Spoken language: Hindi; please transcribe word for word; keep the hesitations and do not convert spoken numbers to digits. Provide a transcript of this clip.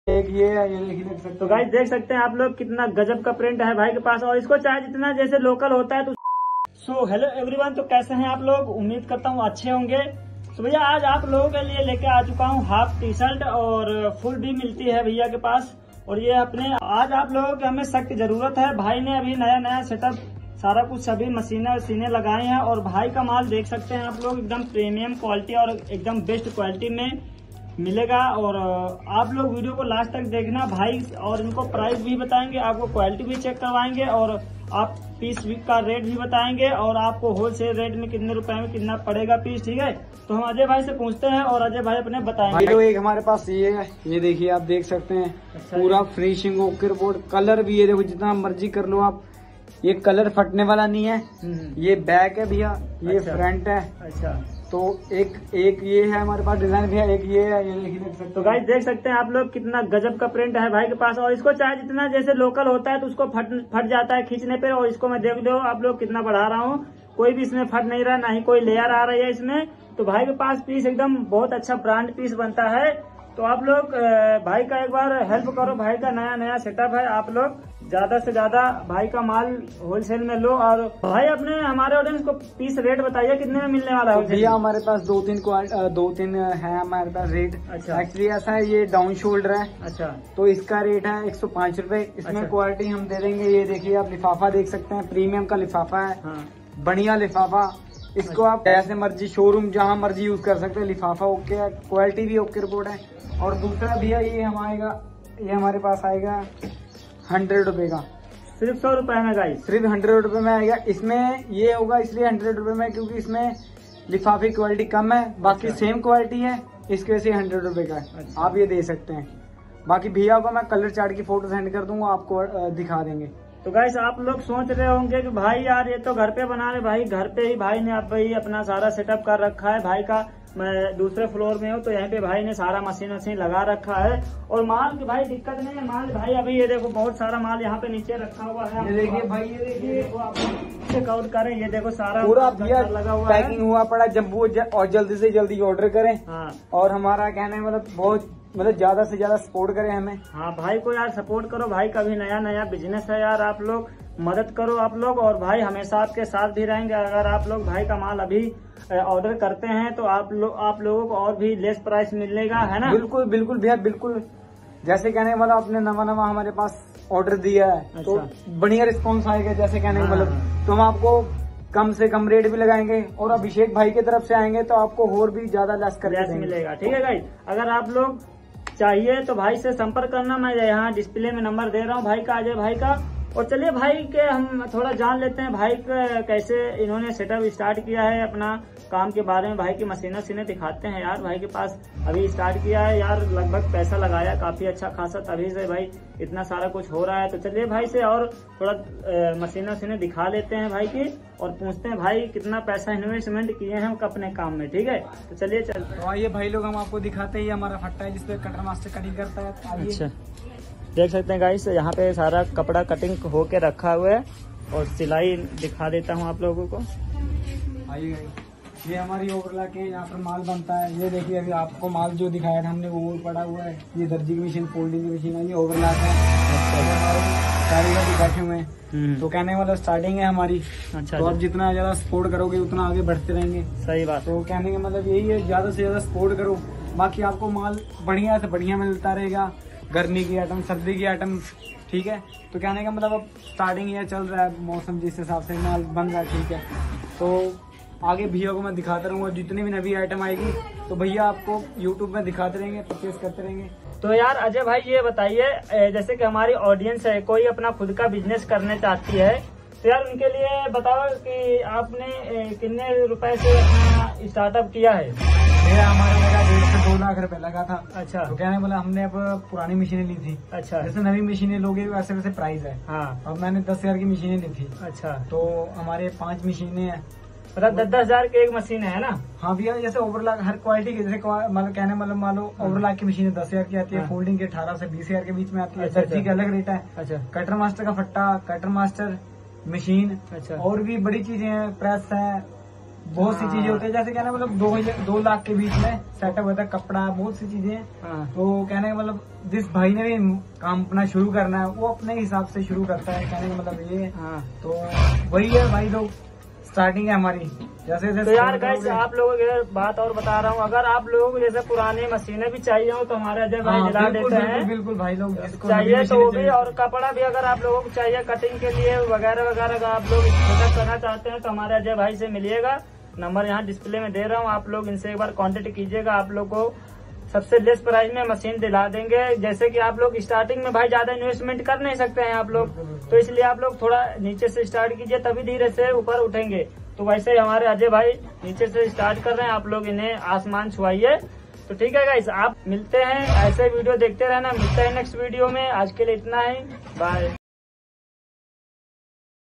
एक ये है, ये देखिए देख सकते तो गाइस देख सकते हैं आप लोग कितना गजब का प्रिंट है भाई के पास, और इसको चाहे जितना जैसे लोकल होता है तो। सो हेलो एवरीवन, तो कैसे हैं आप लोग? उम्मीद करता हूँ अच्छे होंगे। तो भैया आज आप लोगों के लिए लेके आ चुका हूँ हाफ टी शर्ट, और फुल भी मिलती है भैया के पास। और ये अपने आज आप लोगों की हमें सख्त जरूरत है। भाई ने अभी नया नया सेटअप सारा कुछ सभी मशीनें सीने लगाए हैं, और भाई का माल देख सकते हैं आप लोग एकदम प्रीमियम क्वालिटी और एकदम बेस्ट क्वालिटी में मिलेगा। और आप लोग वीडियो को लास्ट तक देखना भाई, और इनको प्राइस भी बताएंगे, आपको क्वालिटी भी चेक करवाएंगे, और आप पीस का रेट भी बताएंगे, और आपको होलसेल रेट में कितने रुपए में कितना पड़ेगा पीस। ठीक है, तो हम अजय भाई से पूछते हैं और अजय भाई अपने बताएंगे। भाई एक हमारे पास ये है, ये देखिए आप देख सकते हैं। अच्छा, पूरा फिनिशिंग ओके रिपोर्ट, कलर भी ये देखो जितना मर्जी कर लो आप, ये कलर फटने वाला नहीं है। ये बैक है भैया, ये अच्छा, फ्रंट है। अच्छा, तो एक एक ये है हमारे पास डिजाइन भैया, एक ये है, ये देखिए देख सकते। तो गाइस देख सकते हैं आप लोग कितना गजब का प्रिंट है भाई के पास, और इसको चाहे जितना जैसे लोकल होता है तो उसको फट फट जाता है खींचने पे, और इसको मैं देख दो आप लोग कितना बढ़ा रहा हूँ, कोई भी इसमें फट नहीं रहा, ना ही कोई लेयर आ रही है इसमें। तो भाई के पास पीस एकदम बहुत अच्छा ब्रांड पीस बनता है। तो आप लोग भाई का एक बार हेल्प करो, भाई का नया नया सेटअप है, आप लोग ज्यादा से ज्यादा भाई का माल होलसेल में लो। और भाई अपने हमारे ऑडियंस को पीस रेट बताइए कितने में मिलने वाला है? भैया हमारे पास दो तीन दो तीन है हमारे पास रेट। अच्छा, एक्चुअली ऐसा है, ये डाउन शोल्डर है। अच्छा, तो इसका रेट है एक सौ पाँच रूपये। इसमें अच्छा, क्वालिटी हम दे देंगे, ये देखिए आप लिफाफा देख सकते हैं, प्रीमियम का लिफाफा है। हाँ, बढ़िया लिफाफा। इसको आप ऐसे मर्जी शोरूम जहाँ मर्जी यूज कर सकते हैं, लिफाफा ओके है, क्वालिटी भी ओके रिपोर्ट है। और दूसरा भैया ये हम आएगा, ये हमारे पास आएगा हंड्रेड रुपए का, सिर्फ सौ रुपए में गाइस, सिर्फ हंड्रेड रुपए में आएगा। इसमें ये होगा इसलिए हंड्रेड रुपए में क्योंकि इसमें लिफाफे की क्वालिटी कम है, बाकी अच्छा, सेम क्वालिटी है, इसके वजह से हंड्रेड रुपए का है। अच्छा, आप ये दे सकते हैं। बाकी भैया को मैं कलर चार्ट की फोटो सेंड कर दूंगा, आपको दिखा देंगे। तो गाइस आप लोग सोच रहे होंगे कि भाई यार ये तो घर पे बना रहे, भाई घर पे ही भाई ने अब ही अपना सारा सेटअप कर रखा है। भाई का मैं दूसरे फ्लोर में हूँ, तो यहाँ पे भाई ने सारा मशीन वशीन लगा रखा है, और माल की भाई दिक्कत नहीं है। माल भाई अभी ये देखो बहुत सारा माल यहाँ पे नीचे रखा हुआ है। ये देखिए भाई, ये देखिए आप चेकआउट करें, ये देखो सारा पूरा भैया लगा हुआ पैकिंग हुआ पड़ा जम्बू, और जल्दी से जल्दी ऑर्डर करें। हाँ, और हमारा कहना है मतलब बहुत मतलब ज्यादा से ज्यादा सपोर्ट करें हमें। हाँ भाई को यार सपोर्ट करो, भाई का भी नया नया बिजनेस है यार, आप लोग मदद करो आप लोग, और भाई हमेशा आपके साथ भी रहेंगे। अगर आप लोग भाई का माल अभी ऑर्डर करते हैं तो आप लोग आप लोगों को और भी लेस प्राइस मिलेगा, है ना? बिल्कुल बिल्कुल भैया, बिल्कुल। जैसे कहने वाला आपने नवा नवा हमारे पास ऑर्डर दिया है। अच्छा, तो बढ़िया रिस्पॉन्स आएगा। जैसे कहने का मतलब तो हम आपको कम से कम रेट भी लगाएंगे, और अभिषेक भाई की तरफ से आएंगे तो आपको और भी ज्यादा लेस कर मिलेगा। ठीक है गाइस, अगर आप लोग चाहिए तो भाई से संपर्क करना। मैं यहाँ डिस्प्ले में नंबर दे रहा हूँ भाई का, अजय भाई का। और चलिए भाई के हम थोड़ा जान लेते हैं भाई का कैसे इन्होंने सेटअप स्टार्ट किया है अपना काम के बारे में। भाई की मशीनें सीने दिखाते हैं यार, भाई के पास अभी स्टार्ट किया है यार, लगभग पैसा लगाया काफी अच्छा खासा, तभी से भाई इतना सारा कुछ हो रहा है। तो चलिए भाई से और थोड़ा मशीनें सीने दिखा लेते हैं भाई की, और पूछते हैं भाई कितना पैसा इन्वेस्टमेंट किए हैं अपने काम में। ठीक है, तो चलिए चलते हैं। तो आइए भाई लोग, हम आपको दिखाते हैं, हमारा फट्टा है जिसपे कटर मास्टर कटिंग करता है। अच्छा, देख सकते हैं गाइस, यहाँ पे सारा कपड़ा कटिंग होके रखा हुआ है, और सिलाई दिखा देता हूँ आप लोगों को। आइए, ये हमारी ओवरलॉक है, यहाँ पर माल बनता है। ये देखिए अभी आपको माल जो दिखाया था हमने वो पड़ा हुआ है। ये दर्जी की मशीन, फोल्डिंग की मशीन है, ये ओवरलॉक है। कारीगर भी बैठे हुए हैं। तो कहने वाला स्टार्टिंग है हमारी। अच्छा, तो आप जितना ज्यादा सपोर्ट करोगे उतना आगे बढ़ते रहेंगे। सही बात। तो कहने का मतलब यही है, ज्यादा से ज्यादा सपोर्ट करो, बाकी आपको माल बढ़िया से बढ़िया मिलता रहेगा। गर्मी की आइटम, सर्दी की आइटम, ठीक है। तो कहने का मतलब अब स्टार्टिंग ये चल रहा है, मौसम जिस हिसाब से माल बन रहा है, ठीक है। तो आगे भैया को मैं दिखाता रहूंगा, जितनी भी नवी आइटम आएगी तो भैया आपको यूट्यूब में दिखाते रहेंगे, परचेज करते रहेंगे। तो यार अजय भाई ये बताइए, जैसे कि हमारी ऑडियंस है, कोई अपना खुद का बिजनेस करने चाहती है, तो यार उनके लिए बताओ कि आपने कितने रुपए से अपना स्टार्टअप किया है? मेरा हमारा लगा डेढ़ से दो लाख रुपए लगा था। अच्छा, तो कहने बोला हमने अब पुरानी मशीनें ली थी। अच्छा, जैसे नवी मशीनें लोगे वैसे वैसे प्राइस है। हाँ, अब मैंने दस हजार की मशीनें ली थी। अच्छा, तो हमारे पांच मशीनें हैं, मतलब दस दस हजार की एक मशीन है ना? हाँ भैया, जैसे ओवरलॉक हर क्वालिटी की, जैसे मतलब कहने मतलब मान लो ओवरलॉक की मशीनें दस हजार की आती है, फोल्डिंग के अठारह से बीस हजार के बीच में आती है, दर्जी का अलग रेट है। अच्छा, कटर मास्टर का फट्टा, कटर मास्टर मशीन, अच्छा, और भी बड़ी चीजें हैं, प्रेस है, बहुत सी चीजें होती है, जैसे कहना मतलब दो दो लाख के बीच में सेटअप होता है, कपड़ा, बहुत सी चीजें। हाँ। तो कहने का मतलब जिस भाई ने भी काम अपना शुरू करना है वो अपने हिसाब से शुरू करता है, कहने का मतलब ये। हाँ। तो वही है भाई, तो स्टार्टिंग है हमारी। जैसे जैसे तो यार गाइस आप लोगों की बात और बता रहा हूँ, अगर आप लोगों को जैसे पुरानी मशीनें भी चाहिए हो तो हमारे अजय भाई दिला देते हैं। बिल्कुल भाई, लोग जिसको चाहिए तो वो भी, और कपड़ा भी अगर आप लोगों को चाहिए कटिंग के लिए वगैरह वगैरह, अगर आप लोग सेटअप करना चाहते हैं तो हमारे अजय भाई से मिलिएगा। नंबर यहाँ डिस्प्ले में दे रहा हूँ, आप लोग इनसे एक बार कांटेक्ट कीजिएगा। आप लोग को सबसे लेस प्राइस में मशीन दिला देंगे। जैसे कि आप लोग स्टार्टिंग में भाई ज्यादा इन्वेस्टमेंट कर नहीं सकते हैं आप लोग, तो इसलिए आप लोग थोड़ा नीचे से स्टार्ट कीजिए, तभी धीरे से ऊपर उठेंगे। तो वैसे ही हमारे अजय भाई नीचे से स्टार्ट कर रहे हैं, आप लोग इन्हें आसमान छुआइए। तो ठीक है गाइस, आप मिलते हैं, ऐसे वीडियो देखते रहना। मिलते हैं नेक्स्ट वीडियो में, आज के लिए इतना ही, बाय।